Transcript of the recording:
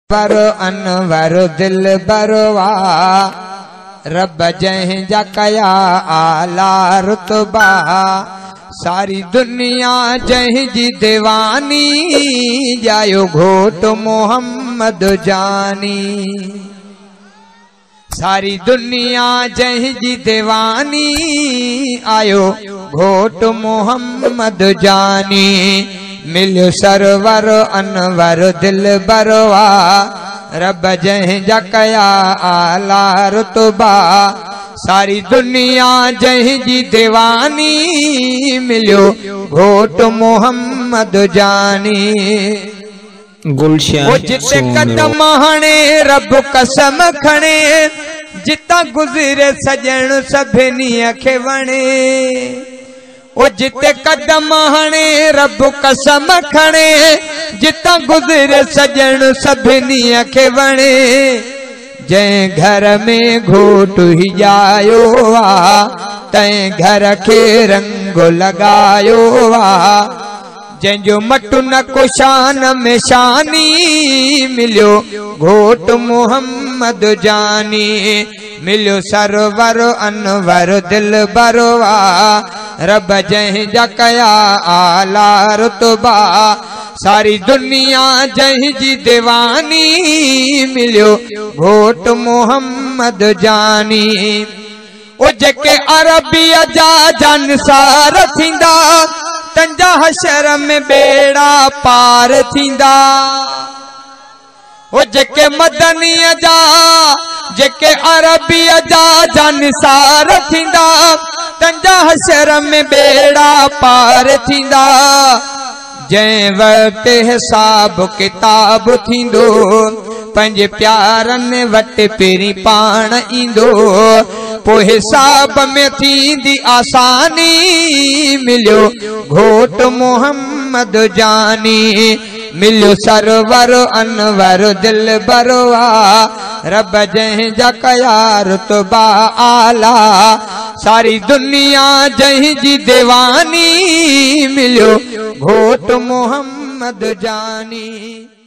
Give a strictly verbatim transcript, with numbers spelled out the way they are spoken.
बर अनवर दिल बरवा रब जह जा कया आला रुतबा सारी दुनिया जह जी दीवानी जायो घोट मोहम्मद जानी सारी दुनिया जह जी दीवानी आयो घोट मोहम्मद जानी मिल्यो सरवर अनवर दिल बरवा रब जह जा कया आला रुतबा सारी दुनिया जह जी दीवानी मिल्यो घोट मोहम्मद जानी गुलशन जिते कदम हणे रब कसम खणे जिता गुज़रे सजण सभिनी खे वणे ओ जिते कदम हणे रब कसम खणे जिता गुज़रे सजण सभिनी खे वणे जंहिं घर में घोट ही जायो आ तंहिं घर खे रंग लगायो आ जंहिंजो मटु न को शान में शानी मिल्यो घोट मोहम्मद जानी मिल्यो सरवर अनवर दिल बरवा रब जह जा कया आला रुतबा सारी दुनिया जह जी दीवानी मिल्यो घोट मोहम्मद जानी ओ जेके अरबिया जा जानसार थींदा तंजा हशर में बेड़ा पार थींदा ओ जेके मदनीअ जा जेके अरबिया जा जानसार थींदा तंजा हशर में बेड़ा पार थींदा जंहिं वक्त हिसाब किताब थींदो पंहिंजे प्यारनि वटि पहिरीं पाण ईंदो पोइ हिसाब में थींदी आसानी मिल्यो घोट मोहम्मद जानी मिल्यो सरवर अनवर दिल बरवा रब जह जा कया रुतबा आला सारी दुनिया जह जी दीवानी मिल्यो घोट मोहम्मद जानी।